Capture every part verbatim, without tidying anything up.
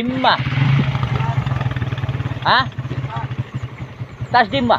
Lima. Hah? Tas lima.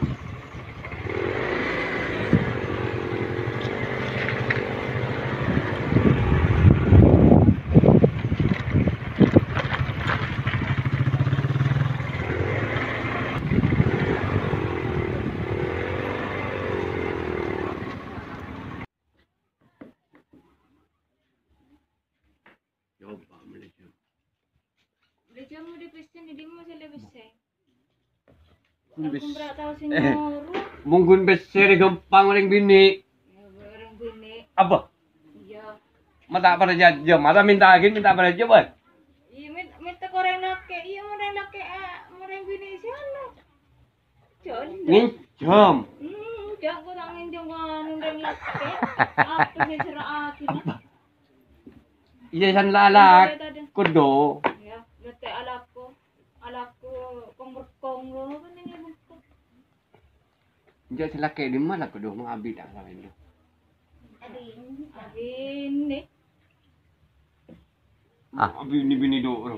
Dia mau dipesen, dia mau saya lebesen. Aku berat tahu senyor. Mungkin besar gampang orang bini. Orang bini. Apa? Iya. Mata pada jam, mata minta lagi, minta pada jam kan? Iya, minta minta koreng laki. Iya, orang laki, orang bini siapa? Jangan. Nih, jam. Hmm, jangan kau tangin jangan orang laki. Apa sih cerah akhirnya? Iya, san lalak. Kudo. Ya, berarti alakku, alakku kongkong lo kan ini buku. Jadi selaki di mana kudo mau abis tak sama itu. Abin, abin nih. Ah. Abis ini bini do orang.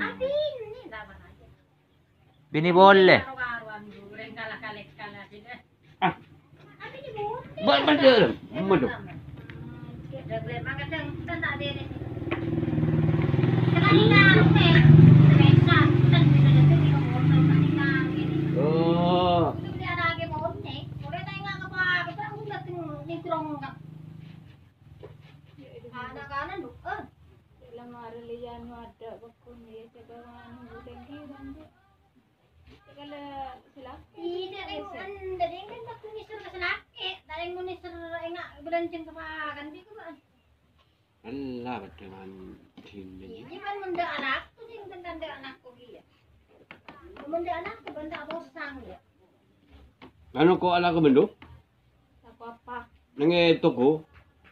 Bini boleh. Ah. Buat betul, betul. Oh. Lian ada bakun ya sekarang bukan kiran deh. Kalau selaki. Tidak yang dari yang kan bakun nisir selaki, dari yang nisir enggak berancang kepakan dia kan. Allah dengan cinta. Ini kan menda anakku sih kan tanda anakku dia. Menda anakku benda bosang ya. Ano ko ala ka bendo? Apa apa? Nange toko.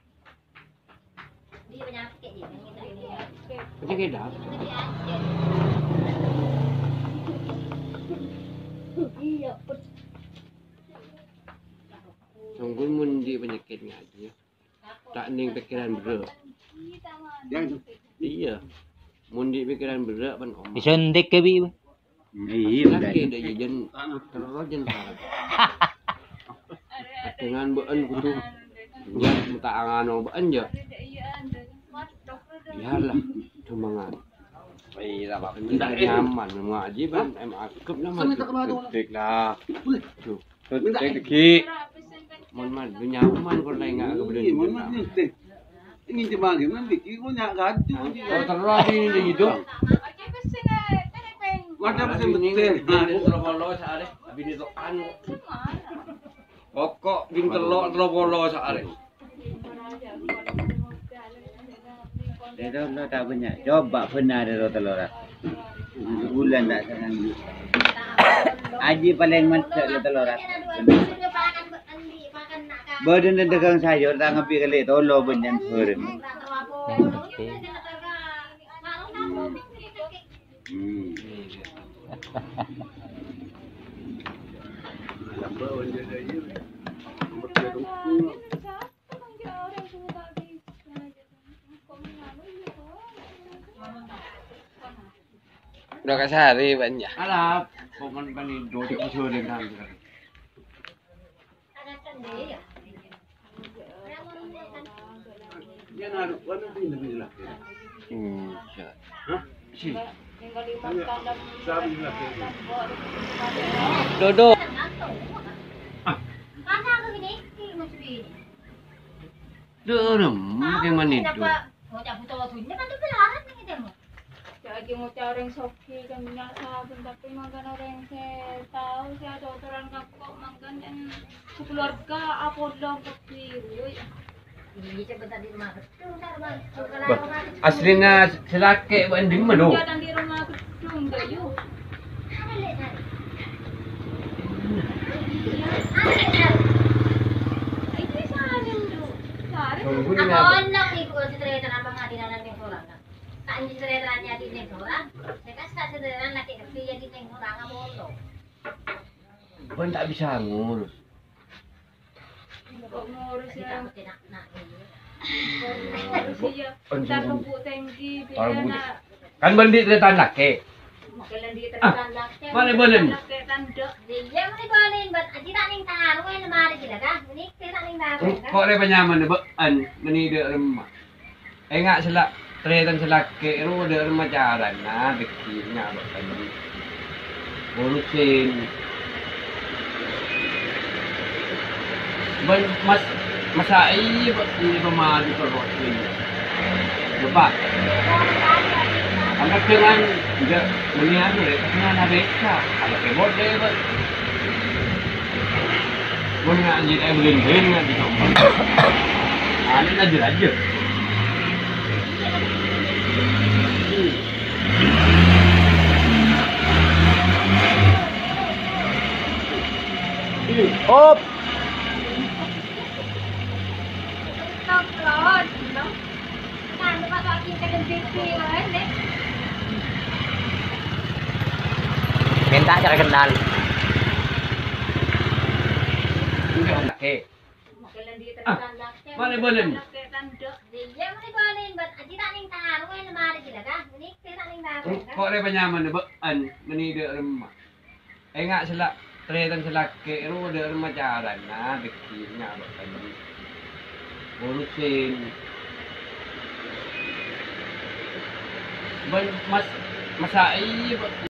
Dia penyakit dia, penyakit dia. Penyakit dah. Iya. Sungguh mundi penyakit ngaji. Tak ning pikiran berat. Iya. Mundi pikiran berat pan om. Disuntik ke bi. Iya, laki dah jajan terus jen parah. Dengan beun kudu. Ya minta angano beun je. Biarlah semangat. Iya, Pak. Tidak nyaman ngaji ban em akep nama. Dik lah. Tuh. Dik ki. Mon man nyaman kau lain ngak ke benda. Mon man dik. Ingin coba gimana dik ki kau nyak gaji. Oh terus ini gitu. Wadah pesen betul. Terus kalau sehari habis itu anu. Pokok ging telok terus kalau sehari. Dia lo tak banyak. Coba pernah ada telur. Bulan tak sangat. Aji paling mantap le telur. Badan dan dagang sayur tak ngapi kali tolo banyak orang. Hmm. Udah kasari banyak. Alah, bukan bani dua tiga sore dengan. Dia naruh mana pun lebih lah. Hmm. Hah? Si. Duduk. Dorem, bagaimana itu? Lagi mau cari yang soki kan minyak sabun tapi makan orang saya tahu saya ada orang kakak makan dan sekeluarga apa dong kecil. Aslinya selaki banding mana? Jangan di rumah gedung deh yuk. Itu sahaja dulu. Sahaja. Ako anak ni ko si Treta na mga dinanan ni Flora. Kaan si Treta niya din ni Flora. Saka sa si Treta laki kasi yan din ni Flora nga mo. Bukan tak bisa ngurus. Kok ngurus ya? Ngurus ya. Ntar kebuk tinggi, biar nak Kan bandit tretan laki. Makelan di Ah, terang laki. mana boleh? Laki tanduk. Dia mana boleh buat aji tak ning taruh kan lemari gila kan. Ini tak ning taruh kan. Kok dia penyaman ba an menida remah. Eh ngak selak tretan selaki ru ada remah jaran nah dekirnya ba kan. Bonusin. Ban mas masai ba ini pemadu ko ini. Lupa. Anak dengan juga melihat ni, dengan ada beka. Kalau kebot dia ber. Mun ngaji eh belin-belin ngaji nombor. Ani aja aja. Op. Stop lord. No. Kan lepas tu kita kena pipi kan dek. Minta cara kenal. Enggak laki. Makelan di terang laki. Mana boleh? Laki tanduk. Dia mana boleh buat aji tak ning taruh kan lemari gila kan. Ini tak ning taruh kan. Kok dia penyaman ba an menida remah. Eh ngak selak tretan selaki ru ada remah jaran nah dekirnya ba kan. Bonusin. Ban mas masai ba